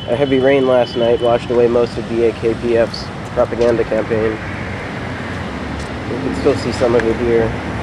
A heavy rain last night washed away most of the AKPF's propaganda campaign. You can still see some of it here.